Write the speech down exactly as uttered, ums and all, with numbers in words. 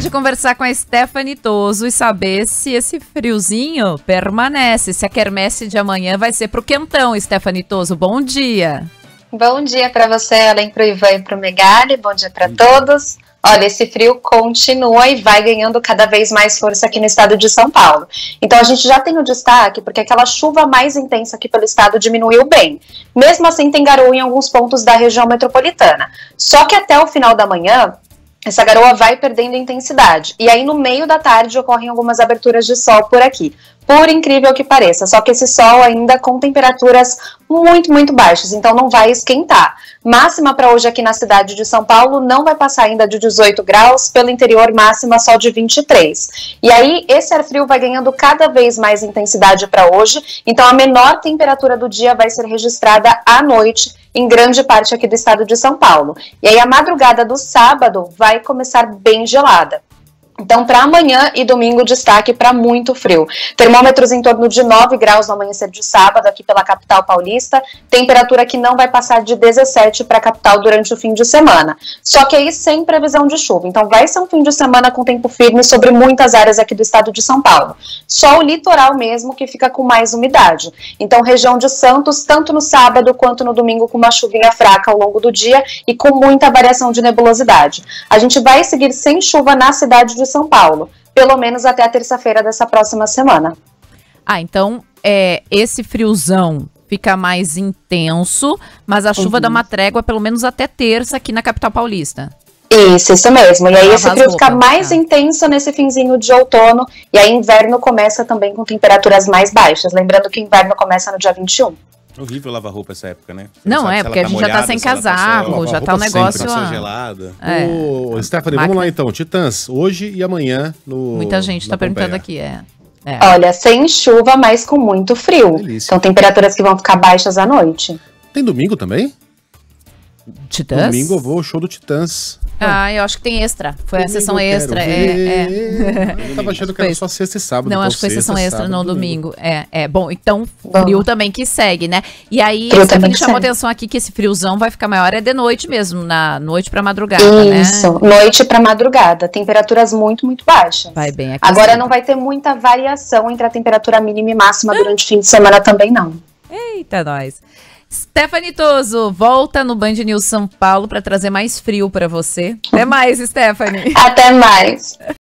de conversar com a Stephanie Toso e saber se esse friozinho permanece, se a quermesse de amanhã vai ser pro quentão. Stephanie Toso, bom dia. Bom dia para você, além pro Ivan e pro Megali, bom dia para todos. Olha, esse frio continua e vai ganhando cada vez mais força aqui no estado de São Paulo. Então a gente já tem o destaque porque aquela chuva mais intensa aqui pelo estado diminuiu bem. Mesmo assim tem garoa em alguns pontos da região metropolitana. Só que até o final da manhã, essa garoa vai perdendo intensidade. E aí no meio da tarde ocorrem algumas aberturas de sol por aqui. Por incrível que pareça, só que esse sol ainda com temperaturas muito, muito baixas, então não vai esquentar. Máxima para hoje aqui na cidade de São Paulo não vai passar ainda de dezoito graus, pelo interior máxima só de vinte e três. E aí esse ar frio vai ganhando cada vez mais intensidade para hoje, então a menor temperatura do dia vai ser registrada à noite em grande parte aqui do estado de São Paulo. E aí a madrugada do sábado vai começar bem gelada. Então, para amanhã e domingo, destaque para muito frio. Termômetros em torno de nove graus no amanhecer de sábado, aqui pela capital paulista. Temperatura que não vai passar de dezessete para a capital durante o fim de semana. Só que aí sem previsão de chuva. Então, vai ser um fim de semana com tempo firme sobre muitas áreas aqui do estado de São Paulo. Só o litoral mesmo que fica com mais umidade. Então, região de Santos, tanto no sábado quanto no domingo, com uma chuvinha fraca ao longo do dia e com muita variação de nebulosidade. A gente vai seguir sem chuva na cidade de São Paulo, pelo menos até a terça-feira dessa próxima semana. Ah, então é, esse friozão fica mais intenso, mas a chuva Uhum. dá uma trégua pelo menos até terça aqui na capital paulista. Isso, isso mesmo. E aí Lavar esse as frio fica roupas, mais tá. intenso nesse finzinho de outono, e aí inverno começa também com temperaturas mais baixas. Lembrando que o inverno começa no dia vinte e um. Horrível lavar roupa essa época, né? Você Não, sabe é, se porque ela a gente já tá molhada, sem se ela casaco, passou- já lavar tá um roupa sempre, negócio... passou ó, gelada. É. Ô, Stephanie, Máquina. vamos lá então. Titãs, hoje e amanhã no. Muita gente na tá perguntando Pompeia. aqui, é. é. Olha, sem chuva, mas com muito frio. Delícia. São temperaturas que vão ficar baixas à noite. Tem domingo também? Titãs? Domingo eu vou ao show do Titãs. Ah, eu acho que tem extra. Foi a Domingo sessão eu quero extra. É, é. ver. Eu tava achando que era Foi. só sexta e sábado. Não, então acho que foi sexta, sessão extra sábado, no domingo. É, é. Bom, então Bom. frio também que segue, né? E aí, Frio a também Stephanie que chamou segue. atenção aqui que esse friozão vai ficar maior é de noite mesmo, na noite pra madrugada, Isso, né? noite para madrugada. Temperaturas muito, muito baixas. Vai bem aqui. Agora não vai ter muita variação entre a temperatura mínima e máxima durante o fim de semana também, não. Eita, nós. Stephanie Toso, volta no Band News São Paulo pra trazer mais frio pra você. Até mais, Stephanie. Até mais.